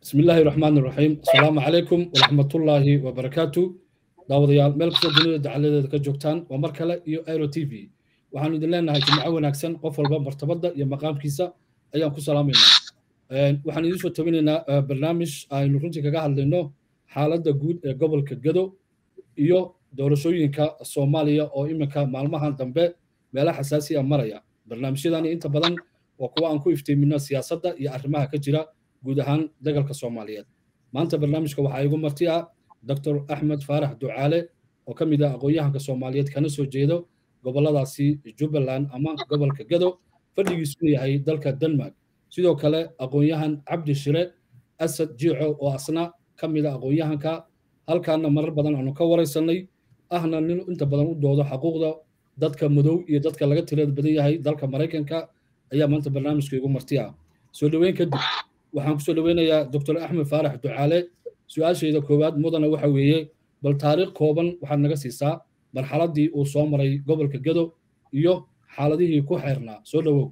بسم الله الرحمن الرحيم السلام عليكم ورحمة الله وبركاته داوديال مeel kasta dunida dacaladeeda ka joogtaan waa mar kale iyo Aero TV waxaan idin leenahay jimco wanaagsan qof walba martabada iyo maqaamkiisa ayaan ku salaameynaa waxaan idin soo tabinaynaa barnaamij aynu runtii kaga hadlayno xaaladda guud ee gobolka Gado iyo doorashooyinka Soomaaliya oo iminka maalmahan dambe meelaha xasaasi ah maraya barnaamijyadani inta badan waa kuwa aan ku iftiimino siyaasadda iyo arrimaha ka jira guud ahaan dagalka Soomaaliyeed maanta barnaamijka waxa igu marti ah Dr. Ahmed Faarax Ducaale oo ka mid ah aqoonyahanka Soomaaliyeed kana soo jeedo goboladaasi Jubbaland ama gobolka Gado fadhigiisu yahay dalka Denmark sidoo kale aqoonyahan Cabdi Shire Asad Jiico oo asna ka mid ah aqoonyahanka halkaana marar badan aanu ka wareysanay ahna nin inta badan u doodo xuquuqda dadka madow iyo dadka laga tirada badan yahay dalka Mareykanka ayaa maanta barnaamijka igu marti ah soo dhaweyn kadib waxaan ku soo dhaweynayaa Dr. Ahmed Faarax Ducaale su'aashayda koowaad mudana waxa weeye bal taariikh kooban waxaad naga siisaa marxaladii uu soo maray gobolka Gado iyo xaaladihii ku xeernaa soo dhawow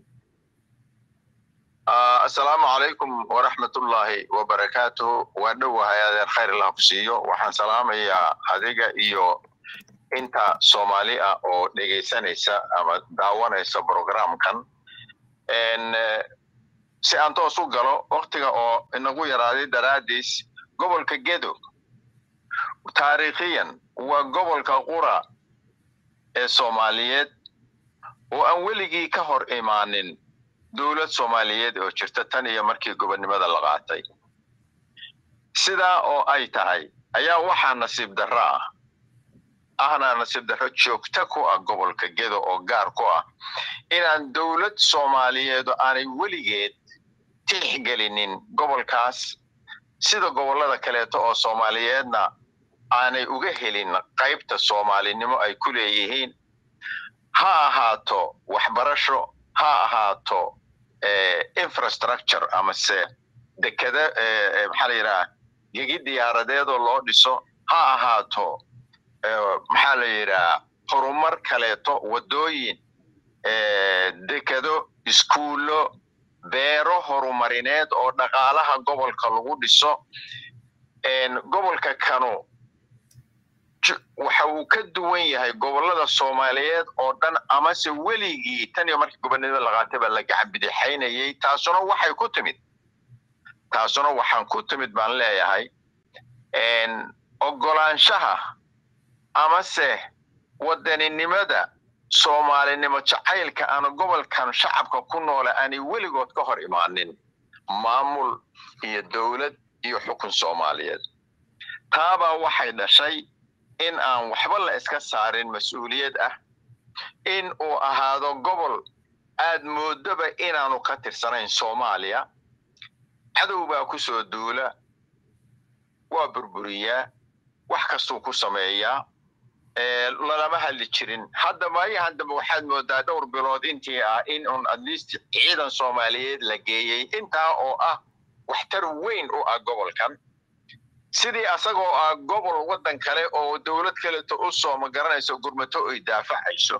السلام عليكم ورحمة الله وبركاته ودو هذا الخير الله فسيو وحن سلام يا هذيك إيو أنت سومالي أو دقيسانيسا أما داوانيسا بروغرام كان إن سأنتو سوغلو وقتها أو إنه يرادي دراديس قبل كجدو تاريخيا وقبل كقرى الصوماليات وأولي كهر إيمانين دولة Soomaaliyeed oo jirta tan iyo markii gobonimada la qaatay sida oo ay tahay ayaa waxa nasiib darro ahna nasiib darro joogta ku ah gobolka Gado oo gaar ku ah inaan dawlad Soomaaliyeed aanay weligeed tixgelinin gobolkaas sida gobolada kale oo Soomaaliyeedna aanay uga helin qaybta Soomaalinimo ay ku leeyihiin ha ahaato waxbarasho ha ahaato infrastructure ama se dekada maxaa la yiraahdaa gigi diyaaradeed oo loo dhiso ha ahaato maxaa la yiraahdaa horumar kaleeto wadooyin dekado iskuulo beero horumarineed oo dhaqaalaha gobolka lagu dhiso gobolka Kano waxa uu ka duwan yahay gobolada Soomaaliyeed oo dhan ama se weligii tan iyo markii gobonimada la qaatay la gacbidixaynayay taasuna waxaan ku timid baan leeyahay ogolaanshaha ama se wadaninimada Soomaalinimo jacaylka aan gobolkan shacabka ku nool aanay weligood ka hor imaanin maamul iyo dawlad iyo xukun Soomaaliyeed taaba waxay dhashay in aan waxba la iska saarin mas'uuliyad ah in uu ahaado gobol aad moodaba inaanu ka tirsanayn Soomaaliya cadowba ku soo duula waa burburiyaa wax kastoo ku sameeyaa lama hadli jirin hadda waxaad moodaa dhowr bilood intii in at least ciidan Soomaaliyeed la geeyay intaa oo ah waxtar weyn u ah gobolkan sidii asagoo gobol wadan kale oo dawlad kale u soo magaranayso gurmato ay daafacayso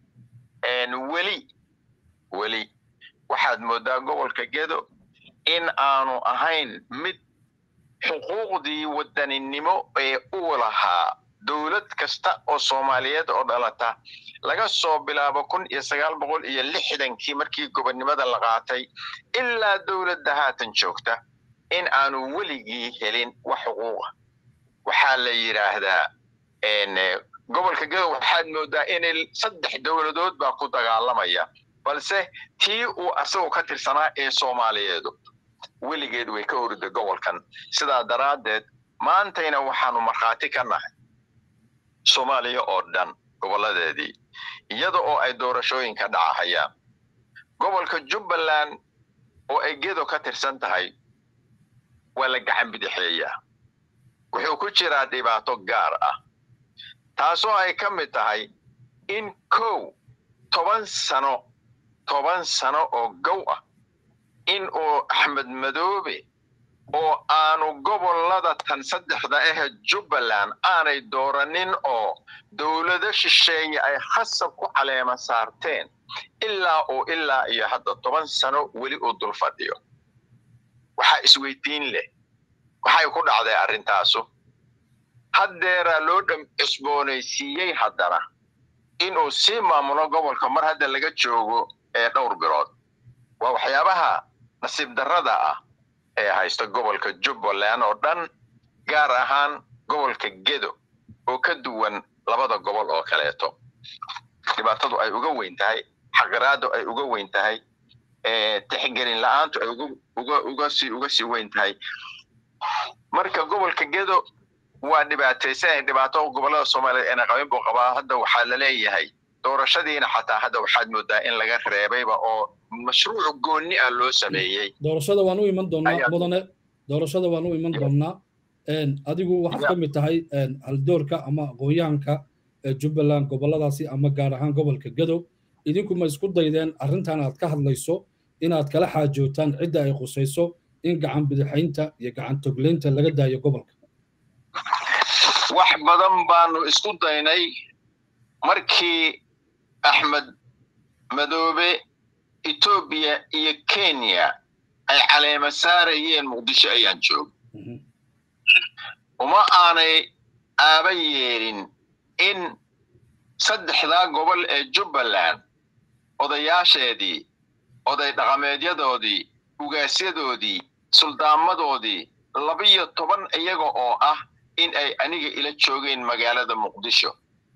weli waxaad moodaa gobolka Gado in aanu ahayn mid xuquuqdii wadaninimo ee uu lahaa dawlad kasta oo Soomaaliyeed oo dhalata laga soo bilaabo 1960kii markii gobonimada la qaatay ilaa dawladda haatan joogta in aanu weligii helin wax xuquuq waxa la yiraahdaa gobolka Gado waxaad moodaa in saddex dawladood baa ku dagaalamaya balse tii uu asagoo ka tirsanaa ee Soomaaliyeed weligeed way ka horida gobolkan sida daraadeed maantayna waxaanu marxaati ka nahay Soomaaliya oo dhan goboladeedii iyada oo ay doorashooyin ka dhacayaan gobolka Jubbaland oo ay Gado ka tirsan tahay wala gacan bidixeeyaa wuxuu ku jiraa dhibaato gaar ah taasoo ay ka mid tahay in 10 sano oo gow ah in uu Axmed Madoobe oo aanu gobolada tan saddexda Jubbaland aanay dooranin oo dawlado shisheeye ay khasab ku caleema saarteen ilaa iyo hadda 10 sano weli uu dul fadhiyo waxa isweydiin leh waxay ku dhacday arrintaasu haddeera loo cusboonaysiiyey haddana inuu sii maamulo gobolka mar hadda laga joogo dhowr bilood waa waxyaabaha nasiib darrada ah ee haysta gobolka Jubbaland oo dhan gaar ahaan gobolka Gedo oo ka duwan labada gobol oo kaleeto dhibaatadu ay uga weyn tahay xaqraadu ay uga weyn tahay tixgelin la'aantu ay uga sii weyn tahay marka gobolka Gedo waa dhibaato gobolada Soomaaliya ee qabin buu qabaa hadda waxaa la leeyahay doorashadiina xataa hadda waxaad moodaa in laga reebayba oo mashruuc gooni ah loo sameeyay doorashada waan u iman doonaa mudane doorashada waan u iman doonaa adigu waxaad ka mid tahay haldoorka ama aqoonyahanka Jubbaland goboladaasi ama gaar ahaan gobolka Gedo idinku ma isku daydeen arrintan aad ka hadlayso inaad kala xaajootaan cidda ay qusayso in gacan bidixaynta iyo gacan togleynta laga daayo gobolka wax badan baanu isku daynay markii Axmed Madoobe Ethiopia iyo Kenya ay caleema saarayeen Muqdisho ayaan joog uma aanay aaba yeelin in saddexda gobol ee Jubbaland odayaasheedii oday dhaqameedyadoodii ugaasyadoodii suldaamadoodii 12 iyaga oo ah in ay aniga ila joogeen magaalada Muqdisho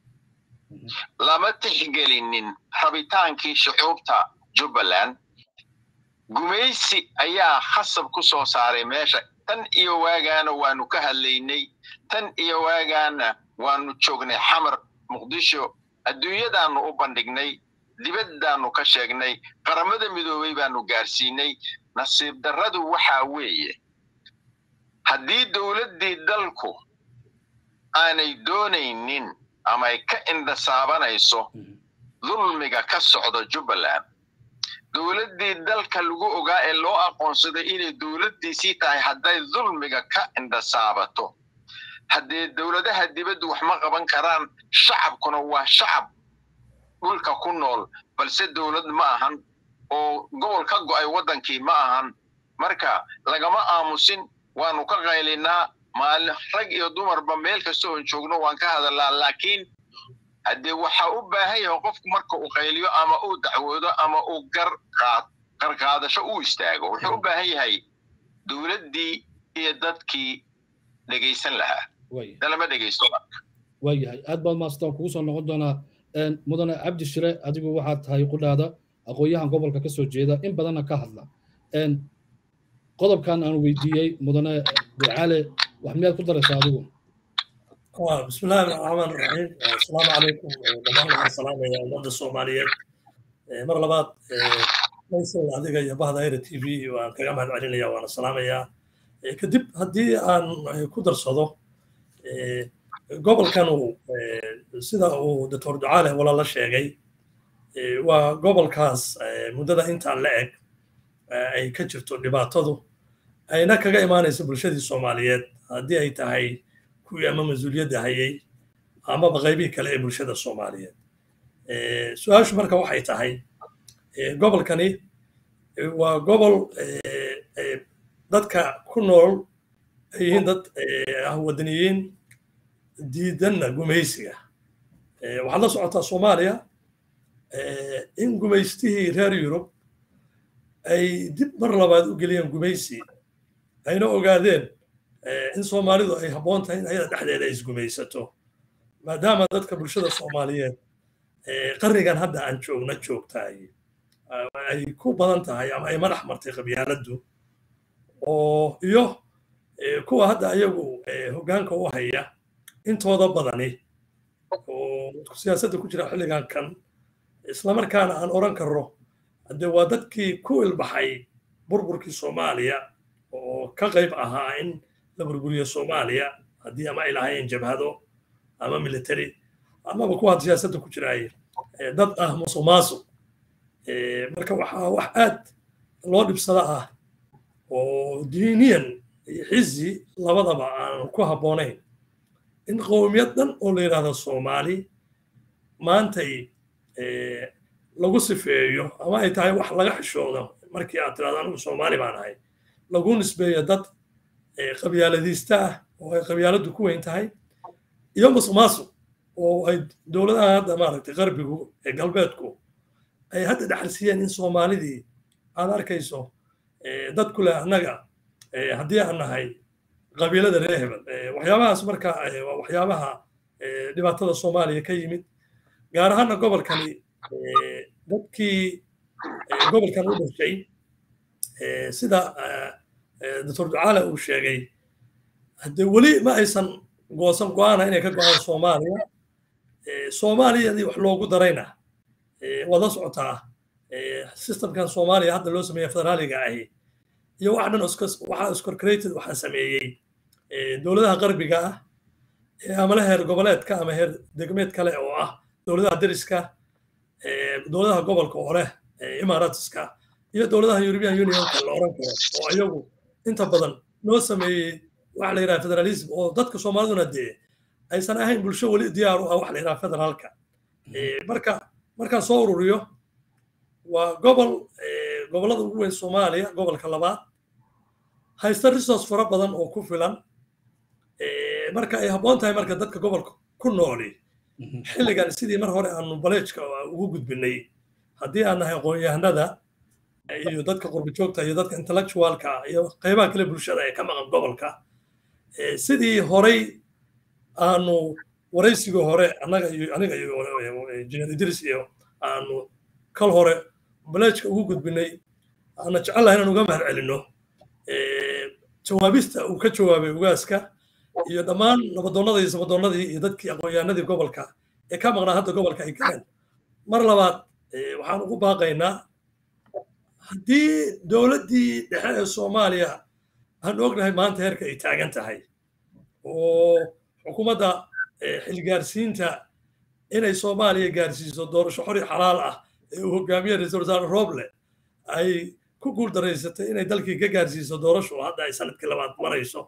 lama tixgelinin rabitaankii shucuubta Jubbaland gumaysi ayaa khasab ku soo saaray meesha tan iyo waagaana waanu ka hadlaynay tan iyo waagaana waanu joognay xamar Muqdisho adduunyadaanu u bandhignay dibaddaanu ka sheegnay qaramada midoobay baanu gaarsiinay nasiib darradu waxa weeye haddii dawladdii dalku aanay doonaynin ama ay ka indhasaabanayso dulmiga ka socda Jubbaland dawladdii dalka lagu ogaa ee loo aqoonsaday inay dawladdiisii tahay hadday dulmiga ka indhasaabato haddii dawladaha dibaddu wax ma qaban karaan shacabkuna waa shacab dhulka ku nool balse dawlad ma ahan oo gobol ka go'ay wadankii ma ahan marka lagama aamusin waanu ka qaylinaa maalin rag iyo dumarba meel kasta oo joogno waan ka hadalnaa laakiin haddii waxa u baahan yahay qofku marka uu qayliyo ama uu dacwoodo ama uu qarqaadasho u istaago wuxuu u baahan yahay dawladdii iyo dadkii dhageysan lahaa dalama dhageysto waayahay aad baad maastaan kugu soo noqon doonaa mudane Cabdi Shire adigu waxaad tahay qudhaada aqoonyahan gobolka ka soo jeeda in badanna ka hadla qodobkan aan weydiiyey mudane Ducaale wax miyaad ku daraysaa adigu بسم الله الرحمن الرحيم السلام عليكم ورحمة الله وبركاته الصوماليات مرة لبعض ليس هذيك يا بعض غير تي في وكلام هذا علينا وانا السلام يا كدب هدي أن كدر صدق قبل كانوا سيدا ودكتور دعاله ولا الله شيء وقبل كاس مدة أنت علق أي كشفتوا دبعتهم أي نكجا إيمان يسبب الشديد الصوماليات هدي أي تهاي kuwii ama mas'uuliyadda hayay ama baqaybii kale ee bulshada Soomaaliyeed su'aashu marka waxay tahay gobolkani waa gobol dadka ku nool ay yihiin dad wadaniyiin diidanna gumaysiga waxaad la socotaa Soomaaliya in gumaystihii reer Yurub ay dib mar labaad u geliyeen gumaysi ayna ogaadeen in Soomaalidu ay habboon tahay in ayada dhexdeeda ay isgumaysato maadaama dadka bulshada Soomaaliyeed qarnigan hadda aan joogtahay ay ku badan tahay ama ay madax martay qabyaaladdu oo iyo kuwa hadda ayagu hoggaanka u haya intooda badani oo siyaasadda ku jira xilligan kan isla markaana aan oran karro hadee waa dadkii ku ilbaxay burburkii Soomaaliya oo ka qayb ahaa in la burburiyo Soomaaliya haddii ama ay lahaayeen jabhado ama military ama kuwa siyaasadda ku jira dad musuqmaasuq marka waxaa wax aad loo dhibsada ah oo diiniyan iyo xizbi labadaba aan ku habboonayn in qowmiyad dhan oo la yiraahdo Soomaali maantay lagu sifeeyo ama ay tahay wax laga xishoodo markii aad tiraahdo anigu Soomaali baan ahay lagu nisbeeyo dad qabyaaladiista oo ay qabyaaladu ku weyn tahay iyo musuqmaasuq oo ay dowladaha hadda maaragtay qarbigu ee galbeedku ay hadda dhaxalsiiyeen in soomaalidii aad arkayso dadku leh annaga haddii aan nahay qabiilada reer hebel waxyaabahaas marka waa waxyaabaha dhibaatada soomaaliya ka yimid gaar ahaana gobolkani dadkii gobolkan u dhashay sida doctor ducaale uu sheegay haddee weli ma aysan goosan go-aana inay ka go-aan soomaaliya soomaaliyadii wax loogu darayna waad la socotaa systemkan soomaaliya hadda loo sameeya federaaliga ahi iyo wax dhan waxaa iscorcrated waxaa sameeyey dowladaha qarbiga ah ama la heer goboleedka ama heer degmeed kale oo ah dowladaha deriska dowladaha gobolka oo leh imaaraatiska iyo dowladaha European Unionka la oran karo oo ayagu inta badan noo sameeyey wax la yiraahdo federalism oo dadka Soomaaliduna aysan ahayn bulsho wali diyaar u ah wax la yiraahdo federaalka marka soo ururiyo waa gobolada ugu weyn Soomaaliya gobolka labaad haysta resource fara badan oo ku filan marka ay habboon tahay marka dadka gobolka ku nooli xilligan sidii mar hore aanu baleejka ugu gudbinay haddii aan nahay aqoon-yahanada iyo dadka qurbi joogta iyo dadka intellectualka iyo qaybaha kale bulshada ee ka maqan gobolka sidii horey aanu waraysiga hore aniga iyo Engineer Idris iyo aanu kal hore baleejka ugu gudbinay ana jecelahay inaan uga mahad celino jawaabista uu ka jawaabay ugaaska iyo dhammaan nabadoonnadii iyo dadkii aqoon-yahanadii gobolka ee ka maqnaa hadda gobolka ay galeen mar labaad waxaan ugu baaqaynaa haddii dowladdii dhexe ee Soomaaliya aan ognahay maanta heerka ay taagan tahay oo xukuumadda xilgaarsiinta inay Soomaaliya gaarsiiso doorasho xor iyo xalaal ah ee uu hogaamiye Ra'iisul Wasaare Roble ay ku guuldareysatay inay dalkii ka gaarsiiso doorasho hadda ay sanadkii labaad marayso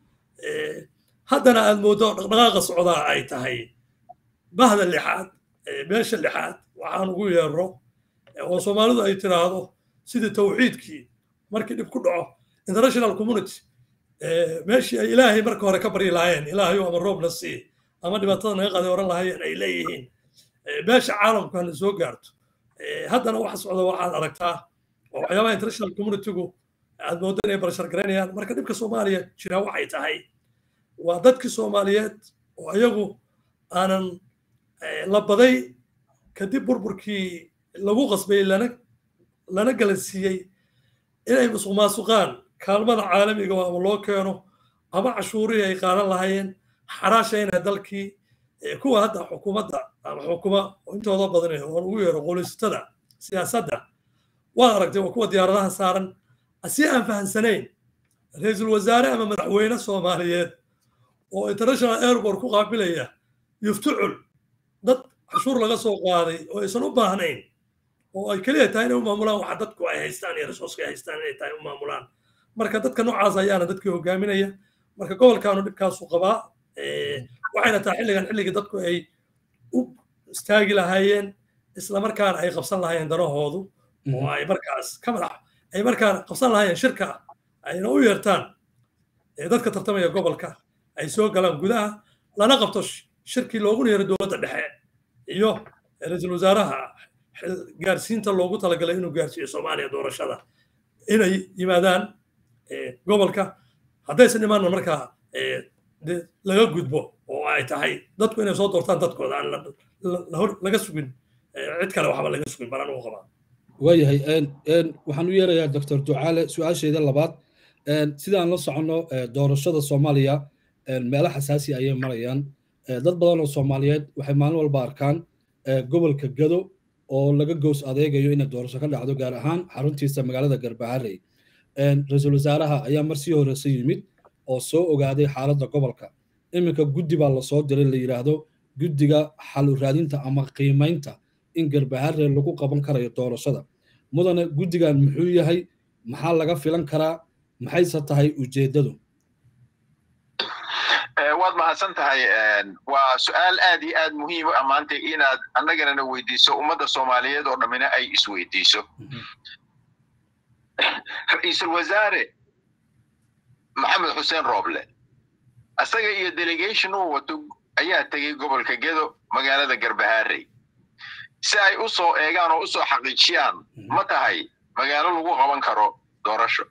haddana aad moodo dhaqdhaqaaqa socdaa ay tahay bahda lixaad beesha lixaad waxaan ugu yeero oo Soomaalidu ay tiraahdo sidii tawxiidkii markii dib ku dhaco international community meeshii ay ilaahay marka hore ka bari lahaayeen ilaahay ama roobna sii ama dhibaatada naga qaaday oran lahaayeen ay leeyihiin beesha caalamku hana soo gaarto haddana waxa socda waxaad aragtaa oo waxyaabaha international communitygu aad moodo inay barashar garaynayaan marka dhibka Soomaaliya jira waxay tahay waa dadkii Soomaaliyeed oo ayagu aanan la baday kadib burburkii lagu qasbay lana galansiiyey inay musuqmaasuqaan kaalmada caalamiga ama loo keeno ama cashuurihii ay qaadan lahaayeen xaraashayna dalkii kuwa hadda xukuumadda ama xukuma intooda badan oo ugu yeero qolistada siyaasadda waa aragtay waa kuwa diyaaradaha saaran si aan fahansanayn ra'iisul wasaare ama madaxweyne Soomaaliyeed oo international airport ku qaabilaya yuftucul dad cashuur laga soo qaaday oo aysan u baahnayn oo ay kaliya tahay inay u maamulaan waxa dadku ay haystaan iyo resource ay haystaan inay tahay u maamulaan marka dadka noocaas ayaana dadkii hogaaminaya marka gobolkaanu dhibkaasu qabaa waxayna tahay xilligii dadku ay u istaagi lahaayeen isla markaana ay qabsan lahaayeen danahoodu oo ay markaas ka madax ay markaana qabsan lahaayeen shirka ayna u yeertaan dadka tartamaya gobolka ay soo galaan gudaha lana qabto shirkii loogu yeero dowladda dhexe iyo ra'iisul wasaaraha gaarsiinta loogu talagalay inuu gaarsiiyo Soomaaliya doorashada inay yimaadaan gobolka haddaysan imaanna markaa laga gudbo oo ay tahay dadku inay soo doortaan dadkooda aan laga sugin cid kale waxba laga sugin baran uu qabaa waayahay waxaan u yeerayaa Dr. Ducaale su'aasheeda labaad sidaan la socono doorashada Soomaaliya meelaha xasaasi ayay marayaan dad badan oo Soomaaliyeed waxay maalin walba arkaan gobolka Gado oo laga goos adeegayo in doorasho ka dhacdo gaar ahaan xaruntiisa magaalada Garbaharey ra'iisul wasaaraha ayaa markii hore yimid oo soo ogaaday xaaladda gobolka iminka guddi baa la soo diray la yiraahdo guddiga xal u raadinta ama qiimeynta in Garbaharey lagu qaban karayo doorashada mudane guddigan muxuu yahay maxaa laga filan karaa maxayse tahay ujeedadu waad mahadsan tahay waa su'aal aad iyo aad muhiim u amaantay inaad annagana weydiiso ummadda Soomaaliyeed oo dhamina ay isweydiiso ra'iisul wasaare maxamed xuseen rooble asaga iyo delegation uu wato ayaa tagay gobolka Gedo magaalada Garbaharey si ay u soo eegaan oo u soo xaqiijiyaan ma tahay magaalo lagu qaban karo doorasho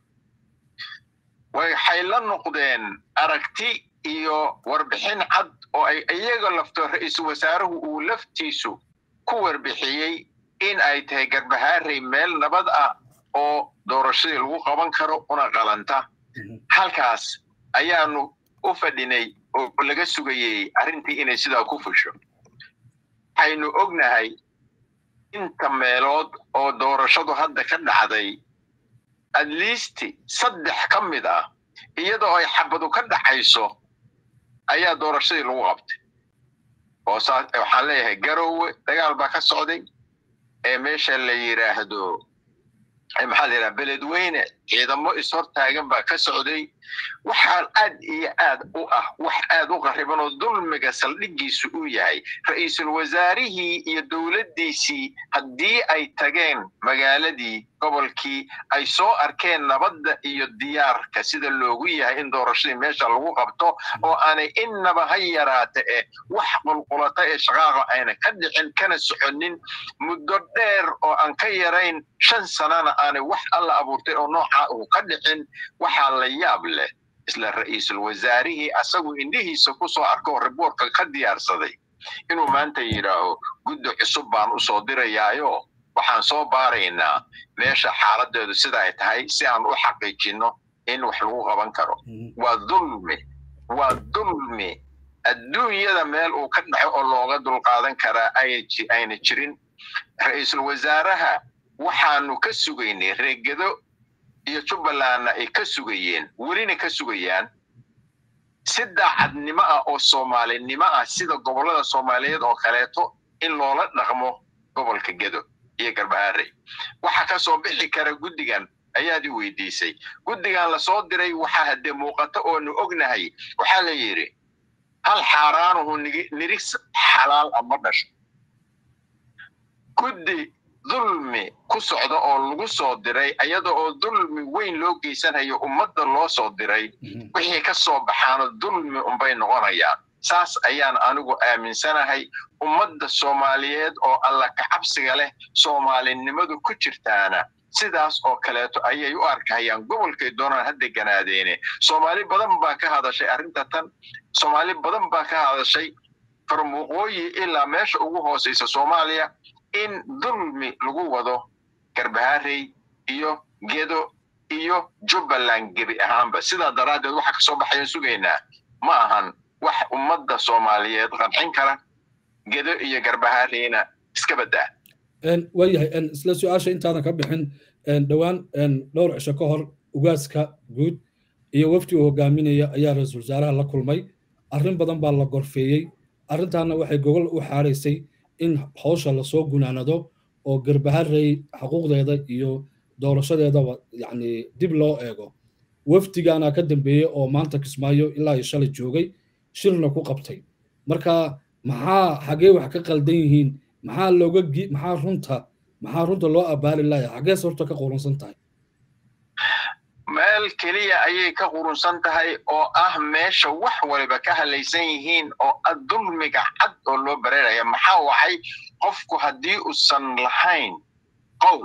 waxay la noqdeen aragti iyo warbixin cad oo ay iyaga lafto ra'iisul wasaaruhu uu laftiisu ku warbixiyay in ay tahay Garbaharey meel nabad ah oo doorashada lagu qaban karo una qalanta halkaas ayaanu u fadhinay oo laga sugayay arrintii inay sidaa ku fusho aynu ognahay inta meelood oo doorashadu hadda ka dhacday at least 3 ka mid ah iyadoo ay xabadu ka dhacayso ayaa doorashadii lagu qabtay oo waxaan leeyahay Garowe dagaal baa ka socday ee meesha la yiraahdo maxaa la yiraahdaa beledweyne ciidamo is hortaagan baa ka socday waxaan aad iyo aad u ah wax aad u qariban oo dulmiga saldhigiisu uu yahay ra'iisul wasaarihii iyo dawladdiisii haddii ay tageen magaaladii gobolkii ay soo arkeen nabadda iyo diyaarka sida loogu yahay in doorashadii meesha lagu qabto oo aanay innaba ha yaraate wax qulqulata ee shaqaaqa ayna ka dhicin kana soconin muddo dheer oo aan ka yarayn 5 sanana aanay wax alla abuurtay oo nooca uu ka dhicin waxaa la yaab leh isla ra'iisul wasaarihii asagu indhihiisa ku soo arko riboorka ka diyaarsaday inuu maanta yiraaho guddo cusub baan u soo dirayaayo waxaan soo baaraynaa meesha xaaladeedu sida ay tahay si aan u xaqiijino in wax lagu qaban karo waa dulmi adduunyada meel uu ka dhaco oo looga dulqaadan karaa ayna jirin ra'iisul wasaaraha waxaanu ka sugaynay reegado iyo Jubbaland ay ka sugayeen welina ka sugayaan si daacadnimo ah oo Soomaalinimo ah sida gobolada Soomaaliyeed oo kaleeto in loola dhaqmo gobolka Gedo iyo Garbaharey waxa ka soo bixi kara guddigan ayaad i weydiisay guddigan la soo diray waxa hadda muuqato oo nu ognahay waxa la yiri hal xaaraanuhu niris xalaal ama dhash guddi dulmi ku socdo oo lagu soo diray ayada oo dulmi weyn loo geysanayo ummadda loo soo diray wixii ka soo baxaano dulmi unbay noqonayaan saas ayaan anigu aaminsanahay ummadda Soomaaliyeed oo alla ka cabsiga leh Soomaalinimadu ku jirtaana sidaas oo kaleeto ayay u arkayaan gobolkay doonaan hadda ganaadeene Soomaali badan baa ka hadashay arrinta tan Soomaali badan baa ka hadashay farmuuqooyi ilaa meesha ugu hooseysa Soomaaliya in dulmi lagu wado Garbaharey iyo Gedo iyo Jubbaland gebi ahaanba sida daraadeed waxa ka soo baxay sugeynaa ma ahan wax ummadda Soomaaliyeed qancin kara Gedo iyo Garbahareyna iska badaa waayahay isla su'aasha intaadan ka bixin dhawaan dhowr cisho ka hor ugaaska guud iyo wafdi uu hogaaminaya ayaa ra'iisul wasaaraha la kulmay arrin badan baa la gorfeeyay arrintaana waxay gogol u xaaraysay in hawsha la soo gunaanado oo Garbaharey xuquuqdeeda iyo doorashadeedaba yani dib loo eego wafdigaana ka dambeeyay oo maanta Kismaayo ilaa shalay joogay shirna ku qabtay marka maxaa xagee wax ka qaldan yihiin maxaa runta loo abaali lahayaa xagee horta ka qurunsan tahay meel kaliya ayay ka qurunsan tahay oo ah meesha wax waliba ka halaysan yihiin oo dulmiga cad oo loo bareeraya maxaa waxay qofku haddii uusan lahayn qowl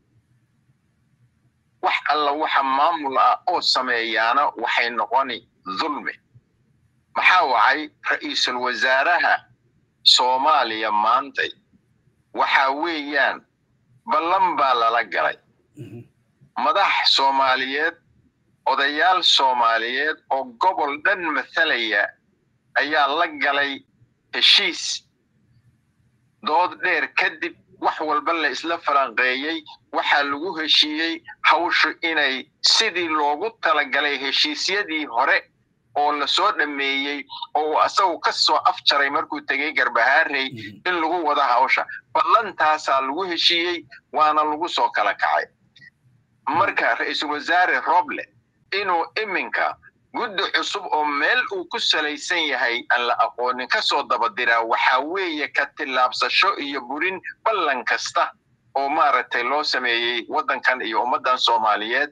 wax alla waxa maamul ah oo sameeyaana waxay noqoni dulmi maxaa waxay ra'iisul wasaaraha Soomaaliya maanta waxa weeyaan ballan baa lala galay madax Soomaaliyeed odayaal Soomaaliyeed oo gobol dhan mathalaya ayaa la galay heshiis dood dheer kadib wax walba la isla falanqeeyay waxa lagu heshiiyay hawshu inay sidii loogu talagalay heshiisyadii hore oo la soo dhameeyay oo asagu ka soo afjaray markuu tagay Garbaharey in lagu wada hawsha ballantaasa lagu heshiiyay waana lagu soo kala kacay marka ra'iisul wasaare Roble inuu iminka guddi cusub oo meel uu ku salaysan yahay aan la aqoonin ka soo dabadira waxa weeye ka tilaabsasho iyo burin ballan kasta oo maaragtay loo sameeyay wadankan iyo ummadan Soomaaliyeed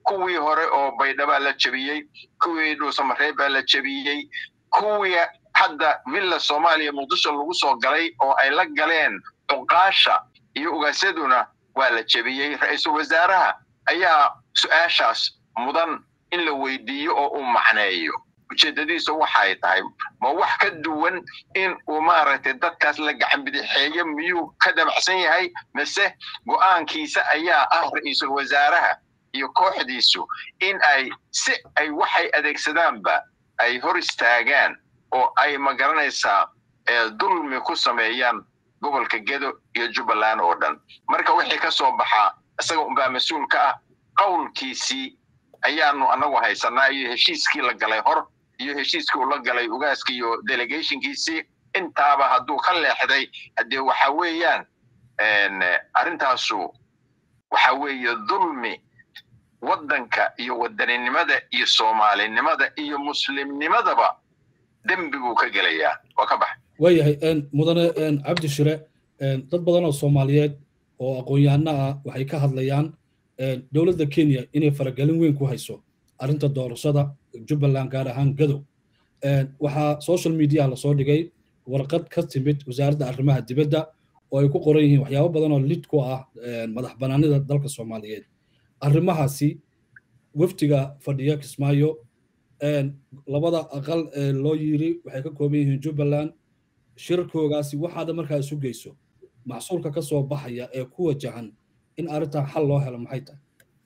kuwii hore oo baydhaba la jabiyey kuwii dhuusamareeb baa la jabiyey kuwii hadda villa Soomaaliya Muqdisho lagu soo galay oo ay la galeen cuqaasha iyo ugaasaduna waa la jabiyey ra'iisul wasaaraha ayaa su'aashaas mudan in la weydiiyo oo uu macneeyo ujeedadiisu waxay tahay ma wax ka duwan in uu maaragtay dadkaas la gacan bidixeeyo miyuu ka dabacsan yahay mise go'aankiisa ayaa ah ra'iisul wasaaraha iyo kooxdiisu in ay si ay waxay adeegsadaanba ay hor istaagaan oo ay magaranaysaa dulmi ku sameeyaan gobolka Gedo iyo Jubbaland oo dhan marka wixii ka soo baxa isaga unbaa mas'uul ka ah qowlkiisii ayaanu anagu haysanaa iyo heshiiskii la galay hor iyo heshiiskii uu la galay ugaaskii iyo delegationkiisii intaaba hadduu ka leexday haddii waxa weeyaan arrintaasu waxa weeye dulmi waddanka iyo wadaninimada iyo Soomaalinimada iyo muslimnimadaba dembi buu ka gelayaa waa ka bax waayahay mudane cabdi shire dad badan oo Soomaaliyeed oo aqoon-yahano ah waxay ka hadlayaan dawladda Kenya inay faragelin weyn ku hayso arrinta doorashada Jubbaland gaar ahaan Gedo waxa social media la soo dhigay warqad ka timid wasaaradda arrimaha dibadda oo ay ku qoran yihiin waxyaabo badan oo lid ku ah madax banaanida dalka Soomaaliyeed arrimahaasi waftiga fadhiya Kismaayo labada aqal loo yiri waxay ka kooban yihiin Jubbaland shirkoogaasi waxaad markaa isu geyso maxsuulka ka soo baxaya ee ku wajahan in arrinta xal loo helo maxay tahay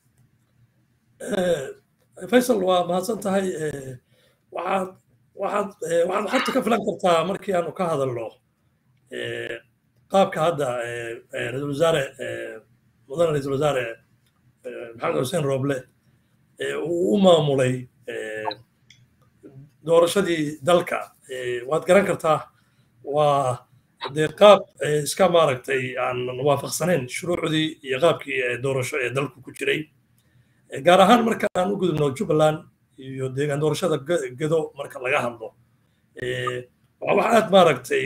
Faisal waa mahadsan tahay waxaad xogta ka filan kartaa markii aanu ka hadalno qaabka hadda ra'iisul wasaare mudane ra'iisul wasaare maxamed xuseen Rooble uu u maamulay doorashadii dalka waad garan kartaa waa dee qaab iska maaragtay aan waafaqsanayn shuruucdii iyo qaabkii doorasho ee dalku ku jiray gaar ahaan marka aan u gudubno Jubbaland iyo deegaan doorashada Gedo marka laga hadlo waa wax aad maaragtay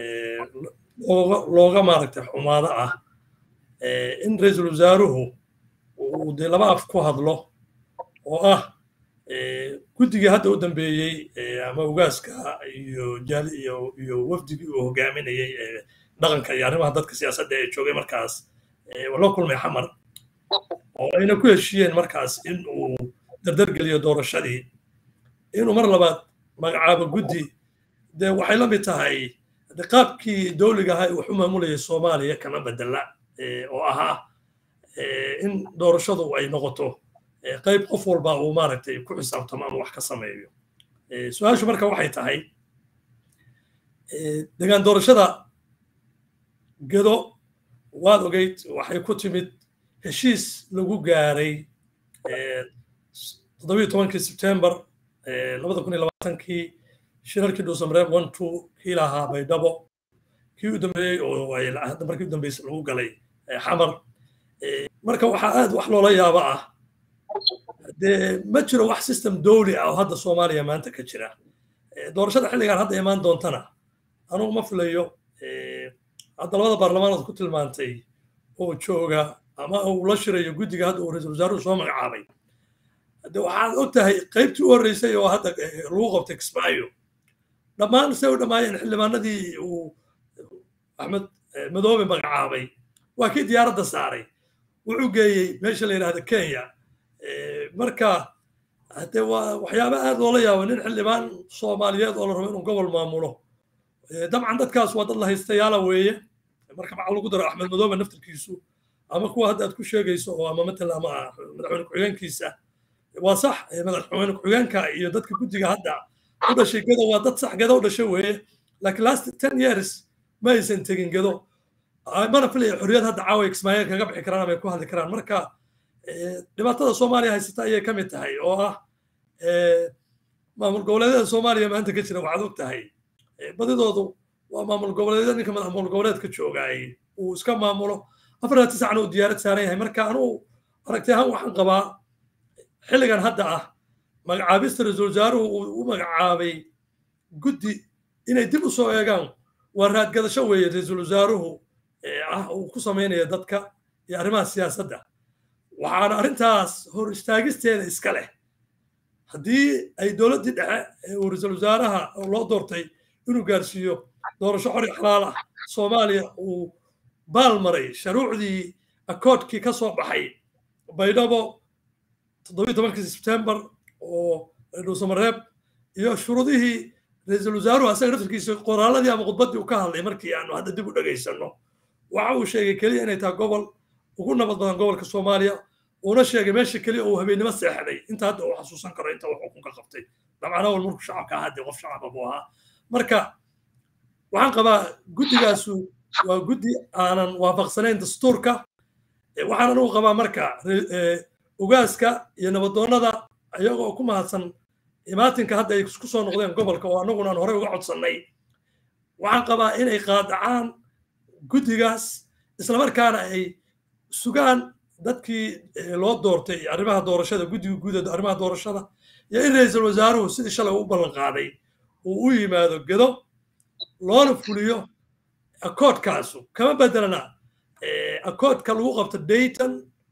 looga maaragtay xumaado ah in ra'iisul wasaaruhu uu dee laba af ku hadlo oo ah guddiga hadda u dambeeyey ama ugaaska iyo wafdigii uu hogaaminayay dhaqanka iyo arrimaha dadka siyaasadda ee joogay markaas loo kulmay xamar oo ayna ku heshiiyeen markaas in uu dardargeliyo doorashadii inuu mar labaad magacaabo guddi dee waxay la mid tahay qaabkii dowliga ahaa wax u maamulayay Soomaaliya kana bedela oo ahaa in doorashadu ay noqoto qayb qof walba uu maaragtay ku xisaabtamo ama wax ka sameeyo su'aashu marka waxay tahay deegaan doorashada Gedo waad ogeyd waxay ku timid heshiis lagu gaaray 17 September 2020 shirarkii Dhuusamareeb 1-2 kii lahaa Baydhabo kii u dambeeyey oo ay hadda markii u dambeysay lagu galay xamar marka waxaa aad wax loola yaaba ah dee ma jiro wax system dowli ah oo hadda Soomaaliya maanta ka jira doorashada xilligan hadda imaan doontana anugu ma filayo hadda labada baarlamaanood ku tilmaantay oo jooga ama uu la shirayo guddiga hadda uu ra'iisul wasaaruhu soo magacaabay hadda waxaad ogtahay qaybtii u horreysay oo hadda lagu qabtay Kismaayo dhammaan say u dhammaayeen xildhibaanadii uu Axmed Madoobe magacaabay waa kii diyaaradda saaray wuxuu geeyey meesha la yidhaahdo Kenya marka hadde waa waxyaaba aad loola yaabo nin xildhibaan Soomaaliyeed oo la rabo inuu gobol maamulo dabcan dadkaas waa dad la haystayaala weeye marka maxaa lagu daro Axmed Madoobe naftirkiisu ama kuwa hadda aad ku sheegayso oo ama matala ama madaxweyne ku-xigeenkiisa waa sax madaxweyne ku-xigeenka iyo dadka guddiga hadda u dhashay Gedo waa dad sax Gedo u dhashay weeye laakiin last 10 years ma aysan tegin Gedo mana filaya xorriyad hadda caawa Kismaayo kaga bixi karaan ama ay ku hadli karaan marka dhibaatada Soomaaliya haysata ayay ka mid tahay oo ah maamul goboleedyada Soomaaliya maanta ka jira waxaad og tahay badidoodu waa maamul goboleedyada ninka maamul goboleedka joogay uu iska maamulo 49 sano uu diyaarad saaran yahay marka anu aragtay ahaan waxaan qabaa xilligan hadda ah magacaabista ra'iisul wasaaruhu uu u magacaabay guddi inay dib u soo eegaan waa raadgadasho weeye ra'iisul wasaaruhu uu ku samaynayo dadka iyo arrimaha siyaasadda waxaana arrintaas hor istaagisteeda iska leh haddii ay dowladdii dhexe ee uu ra-iisul wasaaraha loo doortay inuu gaarsiiyo doorasho xor iyo xalaal ah soomaaliya uu baal maray shuruucdii akoodkii ka soo baxay baydhabo 17 September oo dhuusamareeb iyo shuruudihii ra-iisul wasaaruhu asaga naftarkiisa qoraaladii ama khudbaddii uu ka hadlay markii aanu hadda dib u dhagaysano waxa uu sheegay keliya inay tahay gobol ugu nabad badan gobolka soomaaliya uuna sheegay meesha keliya uu habeennimo seexday inta hadda uu xasuusan karo inta uu xukunka qabtay dabcan awal markuu shacabka ahaa dee qof shacaba buu ahaa marka waxaan qabaa guddigaasu waa guddi aanan waafaqsanayn dastuurka waxaan anigu qabaa marka ugaaska iyo nabadoonnada ayagoo ku mahadsan imaatinka hadda ay isku soo noqdeen gobolka oo annaguna aan horey uga codsannay waxaan qabaa inay qaadacaan guddigaas islamarkaana ay sugaan dadkii loo doortay arrimaha doorashada guddiga guud arrimaha doorashada iyo in ra-iisul wasaaruhu sidii shalay u ballan qaaday uu u yimaado gedo loona fuliyo akoodkaasu kama bedelana akoodka lagu qabto Dayton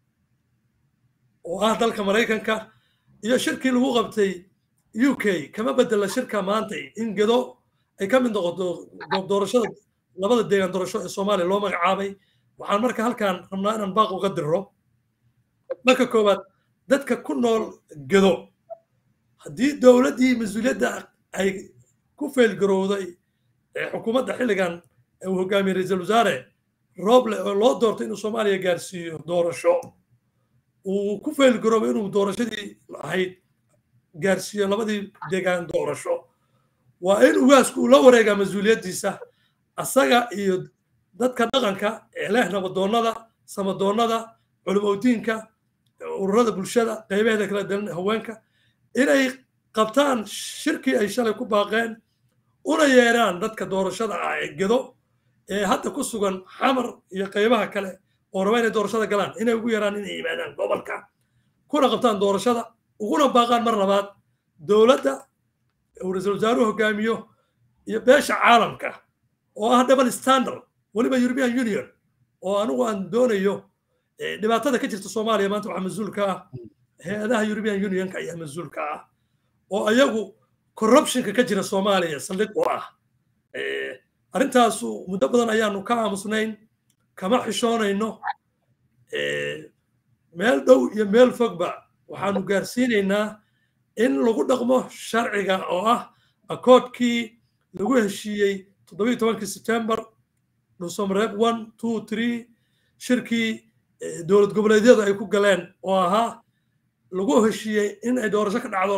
oo ah dalka Mareykanka iyo shirkii lagu qabtay UK kama bedela shirka maanta in gedo ay ka mid noqoto goob doorashada labada deegaan doorasho ee Soomaaliya loo magacaabay waxaan marka halkaan rabnaa inaan baaq uga diro marka koowaad dadka ku nool gedo haddii dowladdii mas-uuliyadda ay ku feelgarowday xukuumadda xilligan uu hogaamiyey ra-iisul wasaare Roble oo loo doortay inuu Soomaaliya gaarsiiyo doorasho uu ku feelgaroobay inuu doorashadii ahayd gaarsiiyo labadii deegaan doorasho waa in ugaasku uu la wareegaa mas-uuliyaddiisa asaga iyo dadka dhaqanka ee leh nabadoonnada samadoonnada culumowdiinka ururada bulshada qaybaheeda kala duwan haweenka inay qabtaan shirkii ay shalay ku baaqeen una yeeraan dadka doorashada ah ee gedo ee hadda ku sugan xamar iyo qaybaha kale oo raba inay doorashada galaan inay ugu yeeraan inay yimaadaan gobolka kuna qabtaan doorashada uguna baaqaan mar labaad dowladda uu ra-iisul wasaaruhu hogaamiyo iyo beesha caalamka oo ah double standard weliba European Union oo anigu aan doonayo dhibaatada ka jirta Soomaaliya maanta waxa mas'uul ka ah hay'adaha European Unionka ayaa mas'uul ka ah oo ayagu corruptionka ka jira Soomaaliya saldhig u ah arrintaasu muddo badan ayaanu ka aamusnayn kama xishoonayno meel dhow iyo meel fogba waxaanu gaarsiinaynaa in lagu dhaqmo sharciga oo ah akoodkii lagu heshiiyey 17 September dhuusamareeb 1 2 3 shirkii dowlad goboleedyada ay ku galeen oo ahaa lagu heshiiyey in ay doorasho ka dhacdo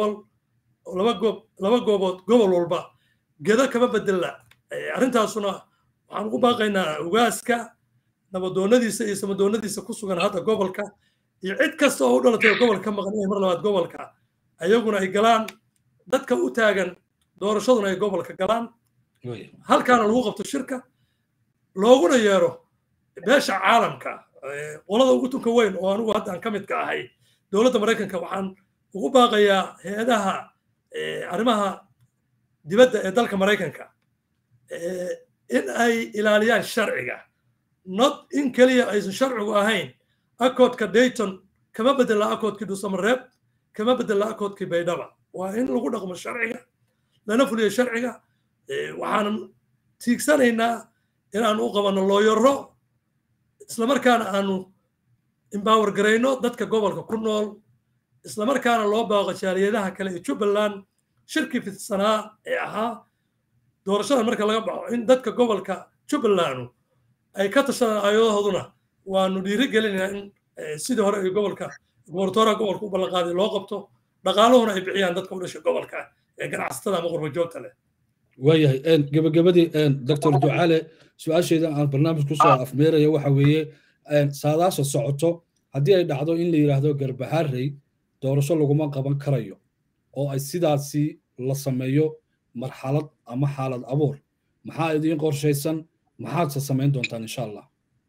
laba goobood gobol walba gedo kama bedela arrintaasuna waxaan ugu baaqaynaa ugaaska nabadoonnadiisa iyo samadoonnadiisa ku sugan hadda gobolka iyo cid kasta oo u dhalatay gobolka maqan inay mar labaad gobolka ayaguna ay galaan dadka u taagan doorashaduna ay gobolka galaan halkaana lagu qabto shirka looguna yeero beesha caalamka qolada ugu tunka weyn oo anigu hadda aan ka mid ka ahay dowladda Mareykanka waxaan ugu baaqayaa hay'adaha arrimaha dibadda ee dalka Mareykanka in ay ilaaliyaan sharciga not in kaliya aysan sharcigu ahayn akoodka Dayton kama bedela akoodkii dhuusamareeb kama bedela akoodkii baydhaba waa in lagu dhaqmo sharciga lana fuliyo sharciga waxaan tiigsanaynaa in aanu u qabanno looyaro islamarkaana aanu empower garayno dadka gobolka ku nool islamarkaana loo baaqo jaaliyadaha kale ee Jubbaland shirkii fidsanaa ee ahaa doorashada marka laga baxo in dadka gobolka Jubbaland ay ka tashadaan ayadooduna waanu dhiirigelinaynaa in sidii hore ay gobolka goboltooraha gobolka u ballan qaaday loo qabto dhaqaaluhuna ay bixiyaan dadka u dhashay gobolka ee ganacsatada ama qurbo joogta leh waayahay gabagabadii Dr. Ducaale su'aasheeda aan barnaamij ku soo afmeerayo waxa weeye saadaasha socoto haddii ay dhacdo in la yiraahdo Garbaharey doorasho laguma qaban karayo oo ay sidaasi la sameeyo marxalad ama xaalad abuur maxaa idin qorshaysan maxaad samayn doontaan insha Allah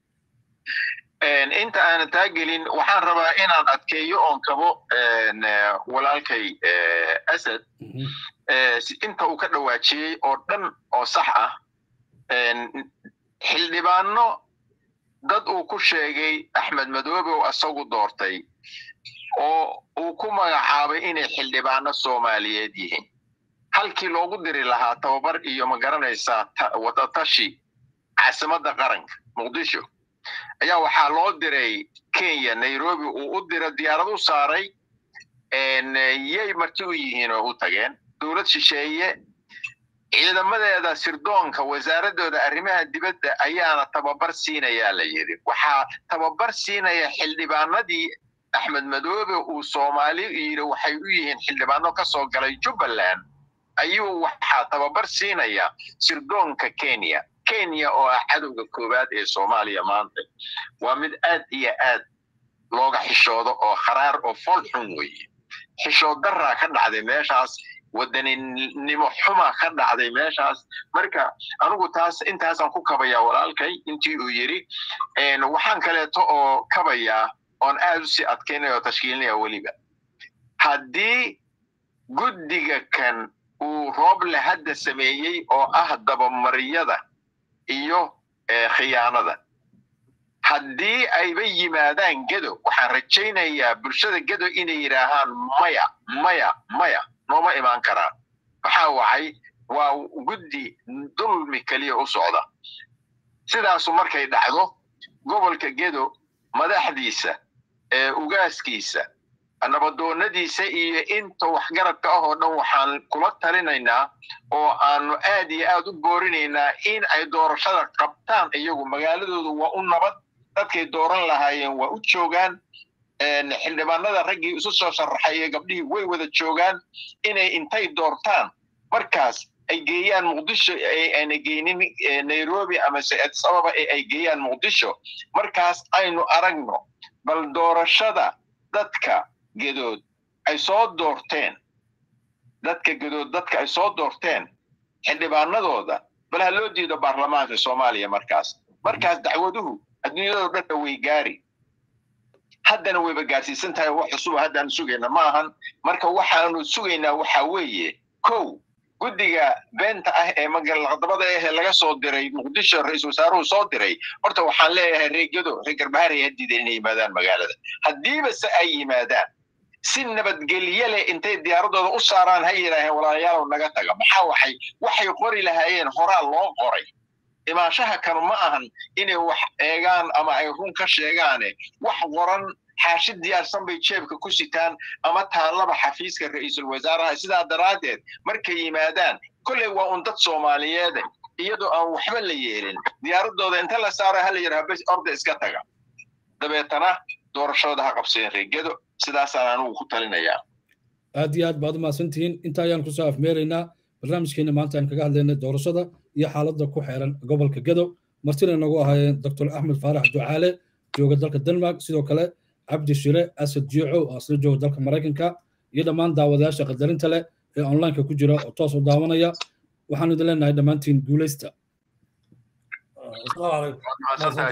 inta aan taagelin waxaan rabaa inaan adkeeyo oon kabo walaalkay Asad inta uu ka dhawaajiyey oo dhan oo sax ah xildhibaano dad uu ku sheegay Axmed Madoobe oo asagu doortay oo uu ku magacaabay inay xildhibaano Soomaaliyeed yihiin halkii loogu diri lahaa tababar iyo ma garanaysaa wadatashi caasimadda qaranka Muqdisho ayaa waxaa loo diray Kenya Nairobi uu u diray diyaarad u saaray yay marti u yihiin oo u tageen dowlad shisheeye ciidamadeeda sirdoonka wasaaradooda arrimaha dibadda ayaana tababar siinaya la yiri waxaa tababar siinaya xildhibaanadii Axmed Madoobe uu Soomaali yiri waxay u yihiin xildhibaano ka soo galay Jubbaland ayuu waxaa tababar siinaya sirdoonka Kenya oo ah cadowga koowaad ee Soomaaliya maanta waa mid aad iyo aad looga xishoodo oo kharaar oo fol xun weeye xishood darra ka dhacday meeshaas wadaninimo xuma ka dhacday meeshaas marka anigu taas intaasaan ku kabaya walaalkay intii uu yiri waxaan kaleeto oo kabaya oon aad u si adkaynayo tashkiilinayo waliba haddii guddiga kan uu Rooble hadda sameeyay oo ah dabamariyada iyo khiyaanada haddii ayba yimaadaan Gedo waxaan rajaynayaa bulshada Gedo inay yiraahaan maya nooma imaan karaan maxaa wacay waa guddi dulmi kaliya u socda sidaas markay dhacdo gobolka Gedo madaxdiisa ugaaskiisa nabadoonadiisa iyo inta waxgaradka ah oo dhan waxaan kula talinaynaa oo aanu aad iyo aad u boorinaynaa in ay doorashada qabtaan iyagu magaaladoodu waa u nabad dadkay dooran lahaayeen waa u joogaan xildhibaanada raggii isu soo sharaxay gabdhihii way wada joogaan inay intay doortaan markaas ay geeyaan Muqdisho ayna geynin Nairobi ama Addis Ababa ay geeyaan Muqdisho markaas aynu aragno bal doorashada dadka Gedood ay soo doorteen dadka ay soo doorteen xildhibaanadooda bal ha loo diido baarlamaanka Soomaaliya markaas dacwaduhu adduunyada dhan way gaari haddana way gaarsiisan tahay wax cusub haddaan sugayna ma ahan marka waxaanu sugaynaa waxa weeye kow guddiga beenta ah ee magaalada laga soo diray Muqdisho ra'iisul wasaaruhu soo diray horta waxaan leeyahay reegado Garbahari hadii inay yimaadaan magaalada hadiiba se ay yimaadaan si nabadgelyo leh intay diyaaradooda u saaraan hay yiraahdeen walaalayaal naga taga maxaa waxay qori lahaayeen horaa loo qoray imaashaha kan ma ahan inay wax eegaan ama ay run ka sheegaan wax qoran xaashid diyaarsan bay jeebka ku sitaan ama taalaba xafiiska ra'iisul wasaaraha sidaa daraadeed markay yimaadaan kulay waa un dad Soomaaliyeed iyadoo aan waxba la yeelin diyaaradooda inta la saaray hal yiraahdo bas orda iska taga dabeetana doorashada ha qabseen reegado sidaas aan anigu ku talinayaa aad iyo aad baad maasantihiin inta ayaan ku soo afmeeraynaa barnaamijkeena maanta aan kaga hadlaynay doorashada iyo xaaladda ku xeeran gobolka Gedo martina nagu ahaayeen Dr. Axmed Faarax Ducaale jooga dalka Denmark sidoo kale Abdi Shire Asad Jiico oo asla jooga dalka Mareykanka iyo dhammaan daawadayaasha qadarinta leh ee online-ka ku jira oo toos u daawanaya waxaan idin leenahay dhammaantiin guuleysta.